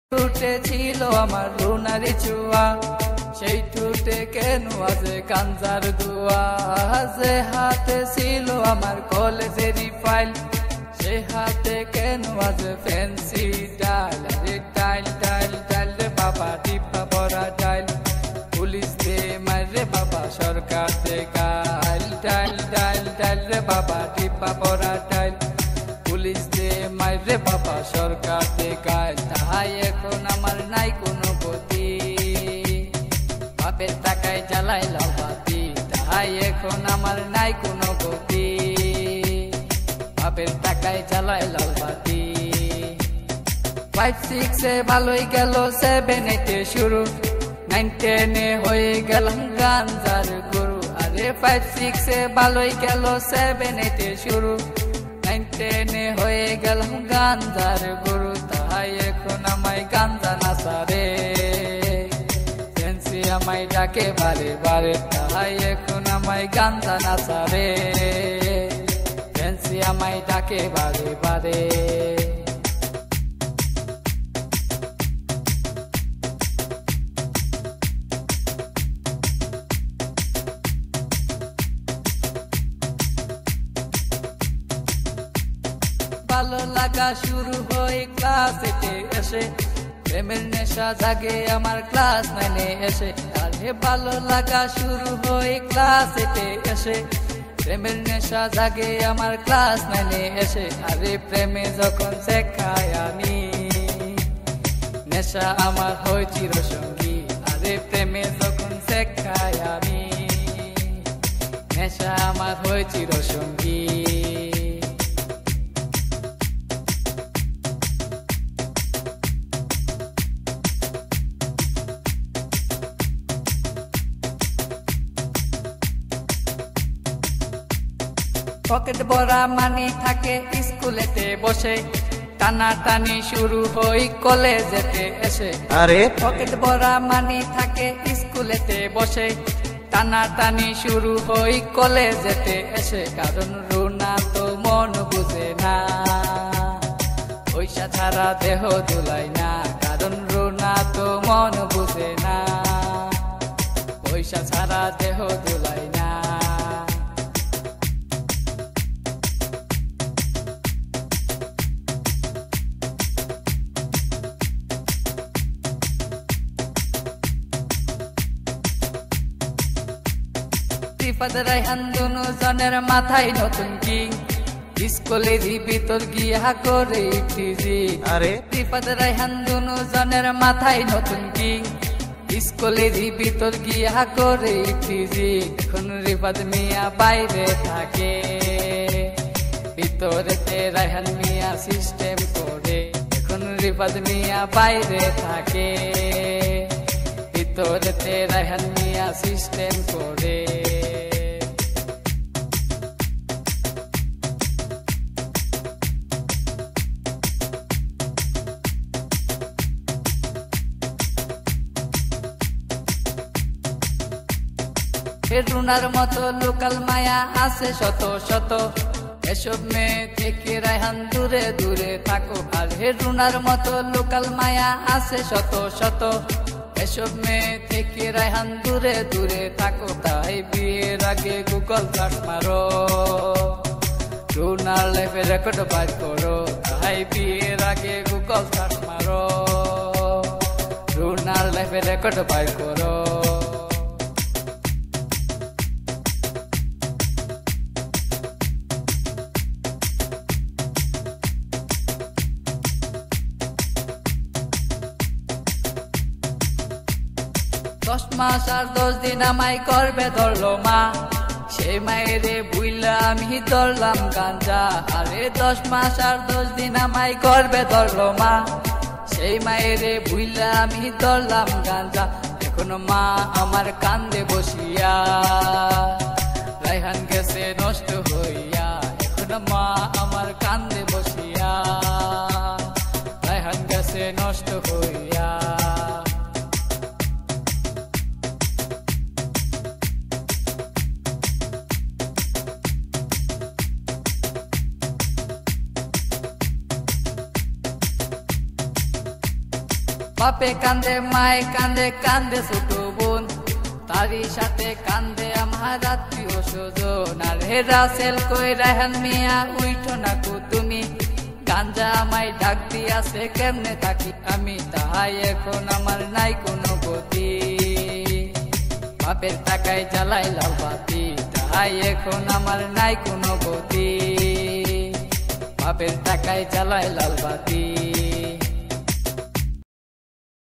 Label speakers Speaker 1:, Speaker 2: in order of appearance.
Speaker 1: ঠোঁটে ছিল আমার রুনারি ছোঁয়া, সেই ঠোঁটে কেন আছে গাঞ্জার ধোঁয়া। যে হাতে ছিল আমার কলেজেরই ফাইল, সে হাতে কেন আছে ফ্যান্সি ডাইল। রে ডাইল ডাইল ডাইল রে বাবা, টিপা ভরা ডাইল। পুলিশ দে মারে বাবা, সরকার দে গাইল। ডাইল ডাইল ডাইল রে বাবা, টিপা ভরা ডাইল। পুলিশ দে মারে বাবা, সরকার দে গাইল। তাই এখন আমার নাই কোনো গতি, বাপের টাকায় জ্বালাই লাউ বাতি। তাই এখন আমার নাই কোনো গতি, বাপের টাকায় জ্বালাই লাউ বাতি। 5-6 ভালোই গেল, 7-8 শুরু, 9-10 হয়ে গেলাম গাঞ্জার গুরু। আরে 5-6 ভালোই গেল, 7-8 শুরু, 9-10 হয়ে গেলাম গাঞ্জার গুরু। তাই এখন আমায় গাঞ্জা নাসারে, ফ্যান্সি আমায় ডাকে বারে বারে। তাই এখন আমায় গাঞ্জা নাসারে, ফ্যান্সি আমায় ডাকে বারে বারে। ভালো লাগা শুরু হয় ক্লাস 8 এসে, প্রেমের নেশা জাগে আমার ক্লাস 9 এসে। আরে ভালো লাগা শুরু হয় ক্লাস 8 এসে, প্রেমের নেশা জাগে আমার ক্লাস 9 এসে। আরে প্রেমে যখন শেখায় আমি, নেশা আমার হয় চিরসঙ্গী। আরে প্রেমে যখন শেখায় আমি, নেশা আমার হয় চিরসঙ্গী। পকেট ভরা মানি থাকে স্কুলেতে বসে, টানা টানি শুরু হই কলেজেতে এসে।
Speaker 2: আরে
Speaker 1: পকেট ভরা মানি থাকে স্কুলেতে বসে, টানা টানি শুরু হই কলেজেতে এসে। কারণ রুনা তো মন বুঝে না, পয়সা ছাড়া দেহ দুলাই না। কারণ রুনা তো মন বুঝে না, পয়সা ছাড়া দেহ দুলাই না। রিফাত রায়হান দুজনের মাথায় নতুন কিং, স্কুলেরই ভিতর গিয়া করে টিজি।
Speaker 2: আরে
Speaker 1: রিফাত রায়হান দুজনের মাথায় নতুন কিং, স্কুলেরই ভিতর গিয়া করে টিজি। এখন রিফাত মিয়া বাইরে থাকে, ভিতরেতে রায়হান মিয়া সিস্টেম করে। এখন রিফাত মিয়া বাইরে থাকে, ভিতরেতে রায়হান মিয়া সিস্টেম করে। রুনার মতো লোকাল মায়া আছে শত শত, এসব মেয়ে থেকে রায়হান দূরে দূরে থাকো। আর রুনার মতো লোকাল মায়া আছে শত শত, এসব মেয়ে থেকে রায়হান দূরে দূরে থাকো। তাই বিয়ের আগে গুগল সার্চ মারো, রুনার লাইফে রেকর্ড বাইর করো। তাই বিয়ের আগে গুগল সার্চ মারো, রুনার লাইফে রেকর্ড বাইর করো। দশ মাস আর 10 দিন আমায় করবে ধরলো মা, সেই মায়েরে বুইলা আমি ধরলাম গাঞ্জা। আরে 10 মাস আর 10 দিন আমায় করবে ধরলো মা, সেই মায়েরে বুইলা আমি ধরলাম গাঞ্জা। এখন মা আমার কান্দে বসিয়া, রায়হান গেছে নষ্ট হইয়া। এখন মা আমার কান্দে বসিয়া, রায়হান গেছে নষ্ট হইয়া। বাপে কান্দে মায়ে কান্দে কান্দে ছোট বোন তারই সাথে কান্দে আমার আত্মীয় স্বজন আর হে রাসেল কই রায়হান মিয়া উইঠো না কো তুমি গাঞ্জা আমায় ডাক দিয়াছে কেমনে থাকি আমি তাহাই এখন আমার নাই কোনো গতি বাপের টাকায় জ্বালাই লাল বাতি তাহাই এখন আমার নাই কোনো গতি বাপের টাকায় জ্বালাই লাল বাতি